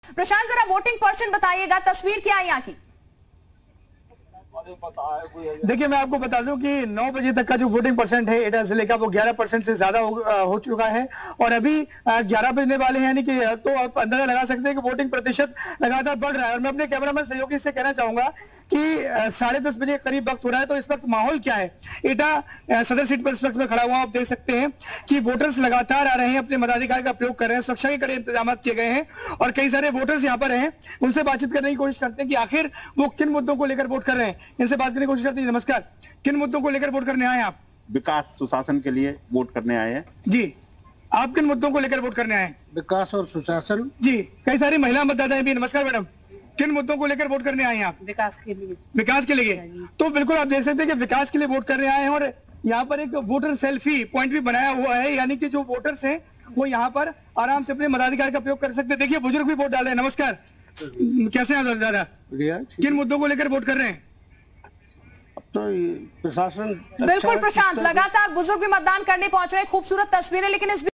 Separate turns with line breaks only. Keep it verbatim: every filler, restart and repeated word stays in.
प्रशांत, जरा voting percent बताइएगा, तस्वीर क्या है यहाँ की?
देखिए, मैं आपको बता दूं कि नौ बजे तक का जो वोटिंग परसेंट है एटा जिले का वो ग्यारह परसेंट से ज्यादा हो, हो चुका है और अभी ग्यारह बजने वाले हैं, यानी कि तो आप अंदाजा लगा सकते हैं कि वोटिंग प्रतिशत लगातार बढ़ रहा है। और मैं अपने कैमरामैन सहयोगी से कहना चाहूंगा कि साढ़े दस बजे के करीब वक्त हो रहा है, तो इस वक्त माहौल क्या है एटा सदर सीट पर इस वक्त में खड़ा हुआ, आप देख सकते हैं कि वोटर्स लगातार आ रहे हैं, अपने मताधिकार का प्रयोग कर रहे हैं, सुरक्षा के कड़े इंतजाम किए गए हैं और कई सारे वोटर्स यहाँ पर हैं। उनसे बातचीत करने की कोशिश करते हैं कि आखिर वो किन मुद्दों को लेकर वोट कर रहे हैं, इनसे बात करने की कोशिश करते हैं। नमस्कार, किन मुद्दों को लेकर वोट करने आए आप?
विकास सुशासन के लिए वोट करने आए हैं
जी। आप किन मुद्दों को लेकर वोट करने आए?
विकास और सुशासन
जी। कई सारी महिला मतदाताएं भी। नमस्कार मैडम, किन मुद्दों को लेकर वोट करने आए हैं आप?
विकास के लिए।
विकास के लिए। तो बिल्कुल आप देख सकते हैं कि विकास के लिए वोट करने आए हैं और यहाँ पर एक वोटर सेल्फी पॉइंट भी बनाया हुआ है, यानी कि जो वोटर्स हैं वो यहाँ पर आराम से अपने मताधिकार का प्रयोग कर सकते हैं। देखिए, बुजुर्ग भी वोट डाल रहे हैं। नमस्कार, कैसे हैं दादा? किन मुद्दों को लेकर वोट कर रहे हैं?
तो प्रशासन
बिल्कुल प्रशांत, लगातार बुजुर्ग भी मतदान करने पहुंच रहे हैं, खूबसूरत तस्वीरें। लेकिन इस